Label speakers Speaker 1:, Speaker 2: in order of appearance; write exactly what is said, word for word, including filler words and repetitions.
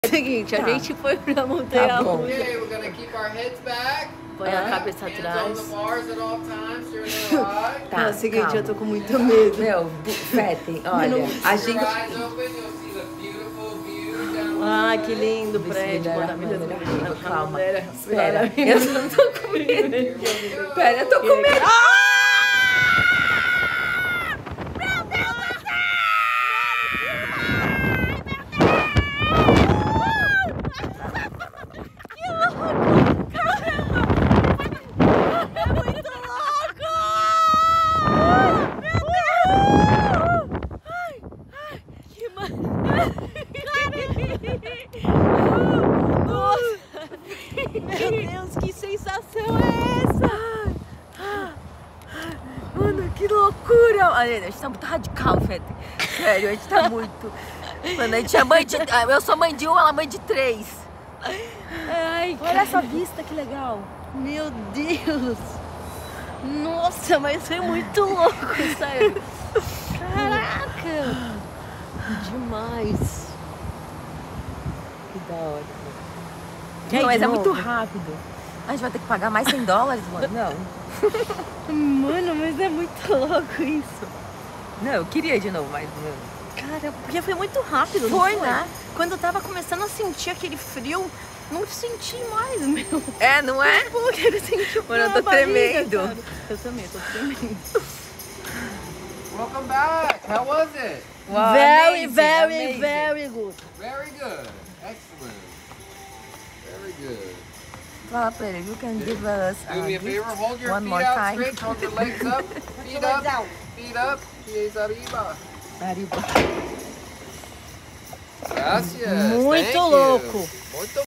Speaker 1: É o seguinte, tá. A gente foi pra montanha
Speaker 2: tá
Speaker 1: russa.
Speaker 3: Okay, we're gonna keep our heads back.
Speaker 1: Põe a cabeça atrás.
Speaker 2: Tá,
Speaker 1: é o seguinte,
Speaker 2: calma.
Speaker 1: eu tô com muito medo.
Speaker 2: Meu, Fetin, olha, a gente...
Speaker 1: Ah, que lindo prédio,
Speaker 2: maravilhoso. Calma,
Speaker 1: espera,
Speaker 2: eu não tô com medo. Espera, eu tô com medo.
Speaker 1: Meu Deus, que sensação é essa?
Speaker 2: Mano, que loucura! Olha, a gente tá muito radical, Fetin. Sério, a gente tá muito... Mano, a gente é mãe de... Eu sou mãe de um, ela é mãe de três.
Speaker 1: Ai,
Speaker 2: olha cara. Essa vista, que legal.
Speaker 1: Meu Deus! Nossa, mas foi muito louco, sério. Caraca! Demais.
Speaker 2: Que da hora.
Speaker 1: Não,
Speaker 2: mas é muito rápido. A gente vai ter que pagar mais cem dólares, mano? Não.
Speaker 1: Mano, mas é muito louco isso.
Speaker 2: Não, eu queria de novo, mas... Mano.
Speaker 1: Cara, porque foi muito rápido,
Speaker 2: foi,
Speaker 1: não foi?
Speaker 2: Né?
Speaker 1: Quando eu tava começando a sentir aquele frio, não senti mais, meu.
Speaker 2: É, não é?
Speaker 1: Pô, eu quero sentir.
Speaker 2: Mano, eu tô tremendo.
Speaker 1: Cara. Eu também, tô tremendo.
Speaker 3: Welcome back. How was it?
Speaker 2: Wow,
Speaker 1: very,
Speaker 2: amazing,
Speaker 1: very,
Speaker 2: amazing.
Speaker 1: very good.
Speaker 3: Very good. Excellent. Very good.
Speaker 2: Fala pra ele, you can give us a
Speaker 3: Do me a
Speaker 2: gift
Speaker 3: favor, hold your
Speaker 2: one
Speaker 3: feet
Speaker 2: more
Speaker 3: out
Speaker 2: time.
Speaker 3: straight, hold your legs up, feet up, feet up, pies arriba.
Speaker 2: Arriba.
Speaker 3: Gracias.
Speaker 1: Muito
Speaker 3: Thank you.
Speaker 1: louco.
Speaker 3: Muito